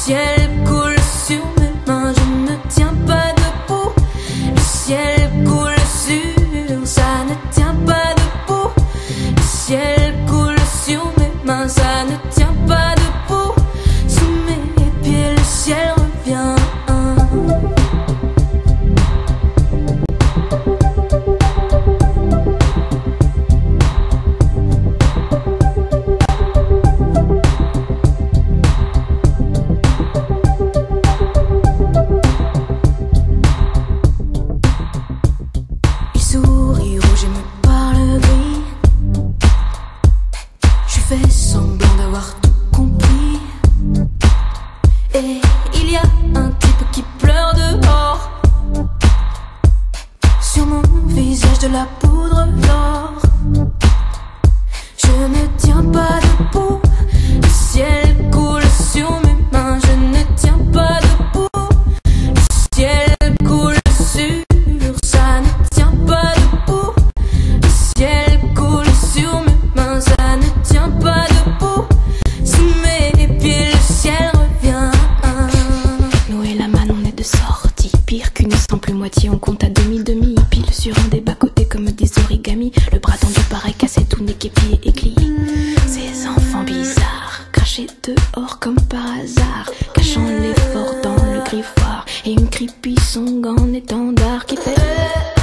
ciel coule sur mes mains, je ne tiens pas debout. Le ciel coule sur, ça ne tient pas debout. Le ciel coule sur mes mains, ça ne tient pas debout. Sous mes pieds, le ciel revient. Souris rouge et me parle gris. Je fais semblant d'avoir tout compris. Et il y a un type qui pleure dehors. Sur mon visage de la poudre d'or. Je ne tiens pas debout. Le ciel coule sur mes mains. Je ne tiens pas debout. Le ciel coule sur, ça ne tient pas debout. Le ciel coule sur mes mains, ça ne tient pas debout. Sous mes pieds, le ciel revient. Nous et la manne, on est de sortie. Pire qu'une simple moitié, on compte à demi-demi. Pile sur un des bas-côtés comme des origamis. Le bras tendu pareil, cassé tout nez, pieds et clis. Ces enfants bizarres, crachés dehors comme par hasard, cachant l'effort dans le griffoir. Et une creepy song en étendard qui fait